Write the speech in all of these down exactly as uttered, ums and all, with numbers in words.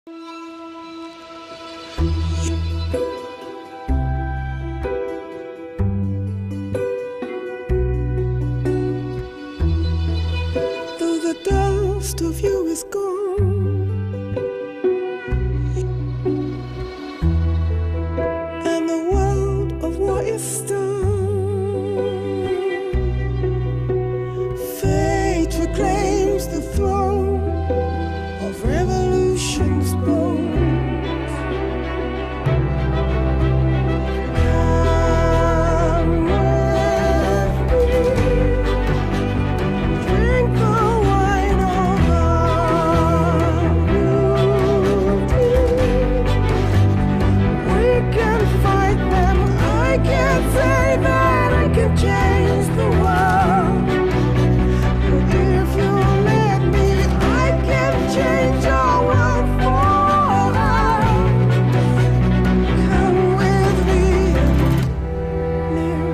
Though the dust of you is gone and the world of what is done, fate reclaims the throne of revolution's bones. Come with me, drink the wine of our beauty. We can fight them. I can't say that I can change the world, but if you let me, I can change our world for us. Come with me now.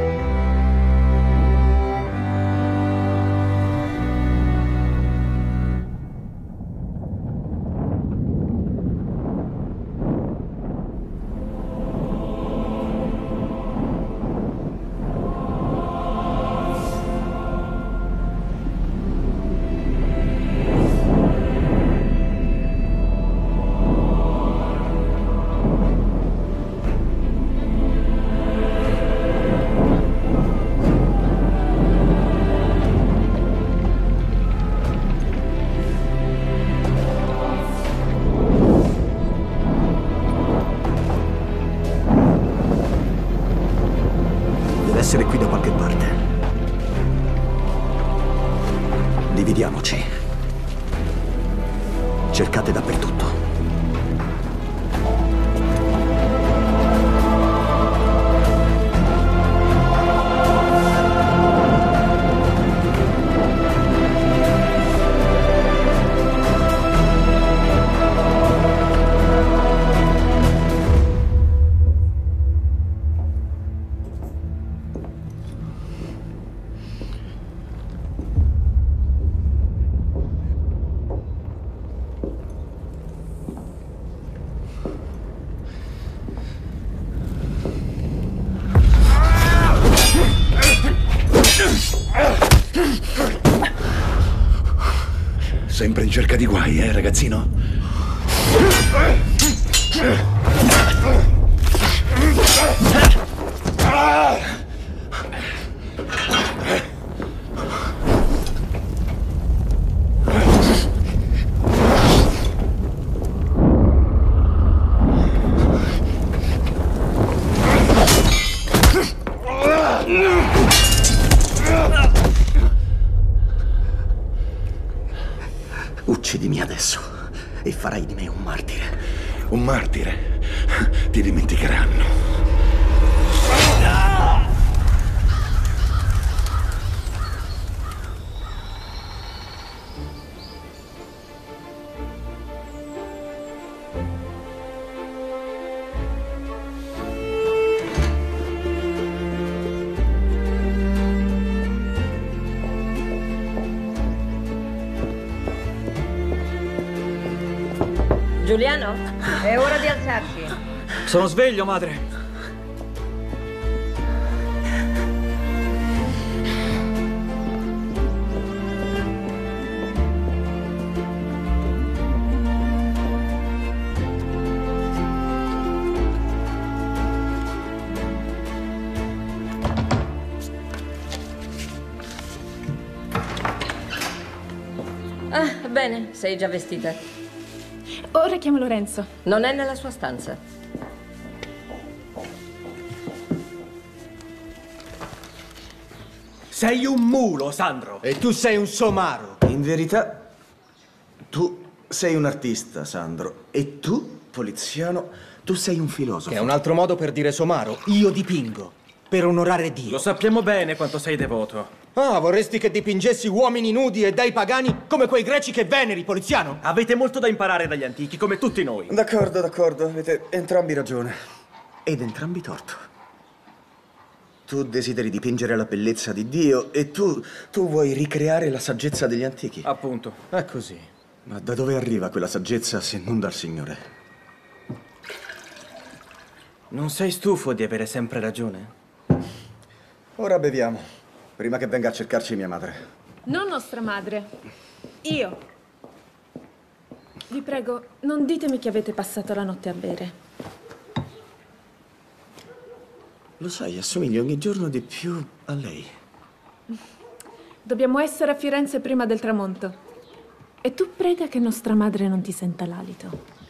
Deve essere qui da qualche parte. Dividiamoci. Cercate dappertutto. Sempre in cerca di guai, eh, ragazzino? Uccidimi adesso e farai di me un martire. Un martire? Ti dimenticheranno. Giuliano, è ora di alzarsi. Sono sveglio, madre. Ah, bene, sei già vestita. Ora chiamo Lorenzo. Non è nella sua stanza. Sei un mulo, Sandro. E tu sei un somaro. In verità, tu sei un artista, Sandro. E tu, poliziano, tu sei un filosofo. Che è un altro modo per dire somaro. Io dipingo. Per onorare Dio. Lo sappiamo bene quanto sei devoto. Ah, vorresti che dipingessi uomini nudi e dei pagani come quei greci che veneri, poliziano? Avete molto da imparare dagli antichi, come tutti noi. D'accordo, d'accordo. Avete entrambi ragione. Ed entrambi torto. Tu desideri dipingere la bellezza di Dio e tu, tu vuoi ricreare la saggezza degli antichi. Appunto. È così. Ma da dove arriva quella saggezza se non dal Signore? Non sei stufo di avere sempre ragione? Ora beviamo, prima che venga a cercarci mia madre. Non nostra madre. Io. Vi prego, non ditemi che avete passato la notte a bere. Lo sai, assomigli ogni giorno di più a lei. Dobbiamo essere a Firenze prima del tramonto. E tu prega che nostra madre non ti senta l'alito.